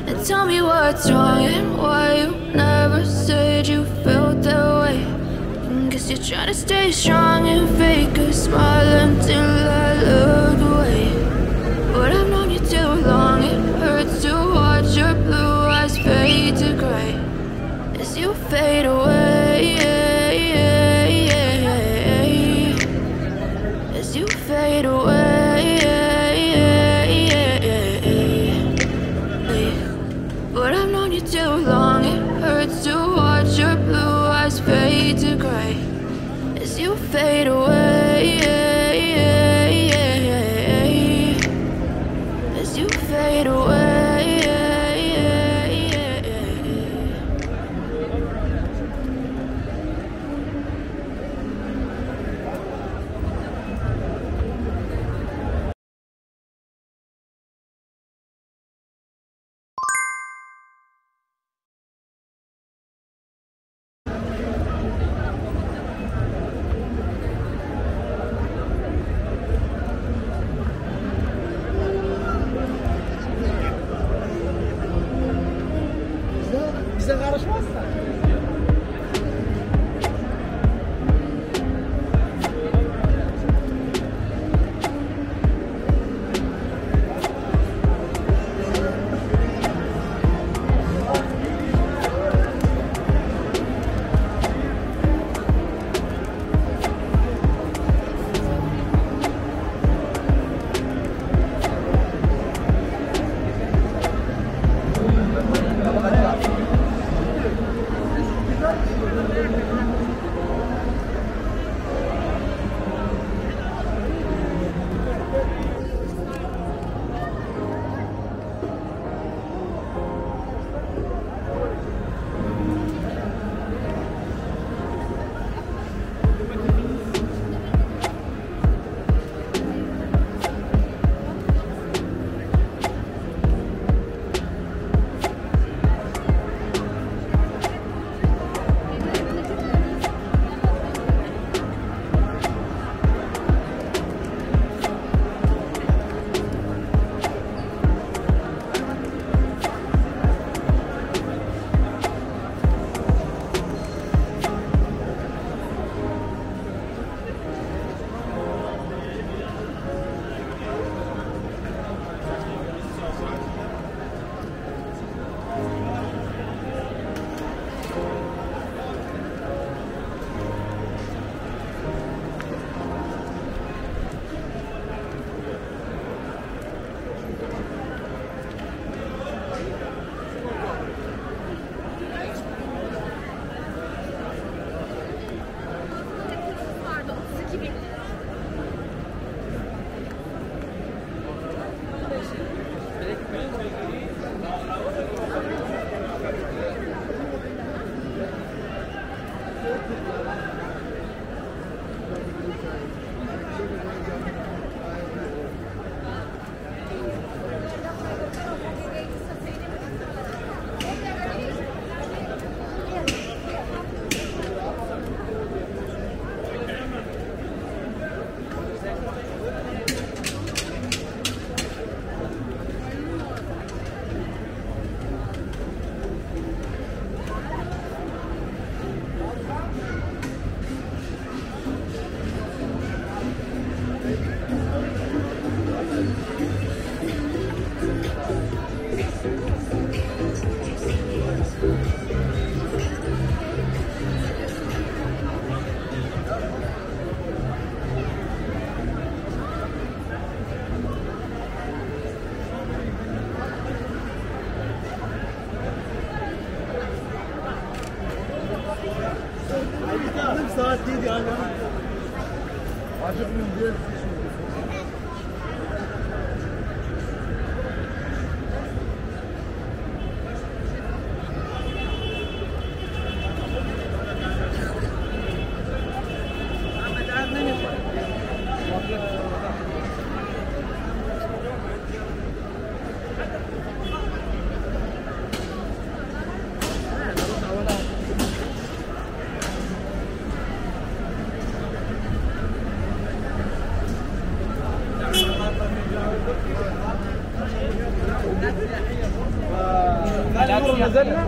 And tell me what's wrong and why you never said you felt that way. Guess you're trying to stay strong and fake a smile until I look away. But I've known you too long, it hurts to watch your blue eyes fade to gray as you fade away, as you fade away. But I've known you too long, it hurts to watch your blue eyes fade to gray as you fade away, as you fade away. Bize karışmazsa. Saat değil yani. Acıkmıyorum diye. نزلنا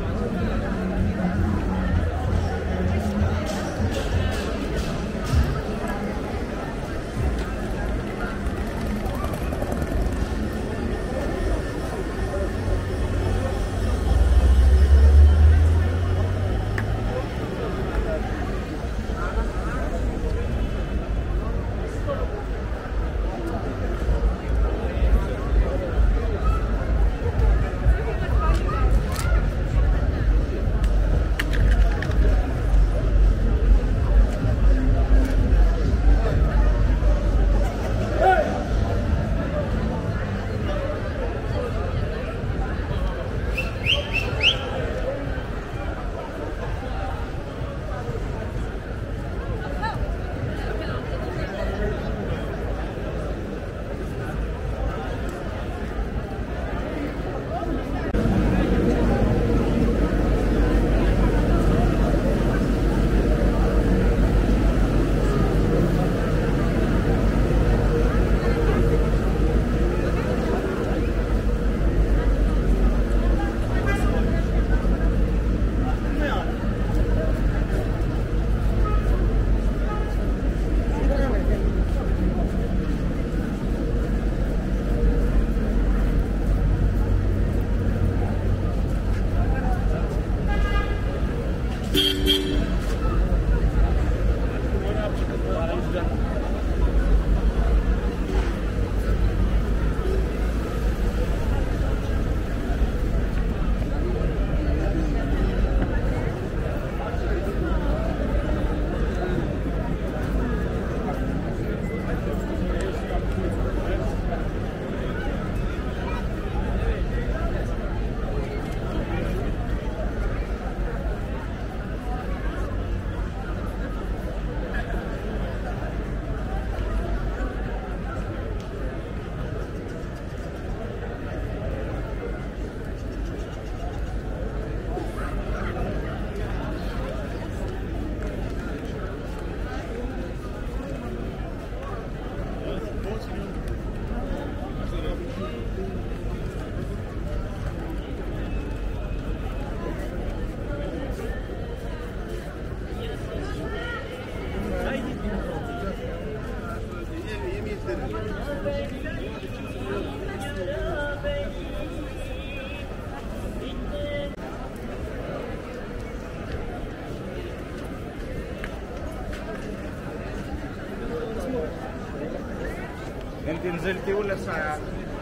انت نزلتي ولا ساعة؟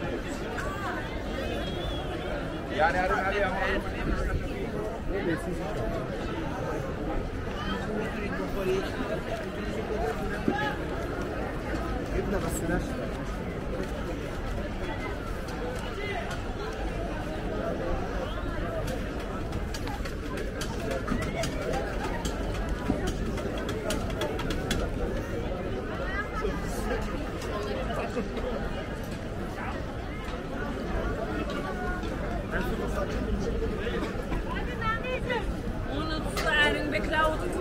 يعني ارن عليها مرة. جبنا بس ناشفة. Unutsa erin beklaudu.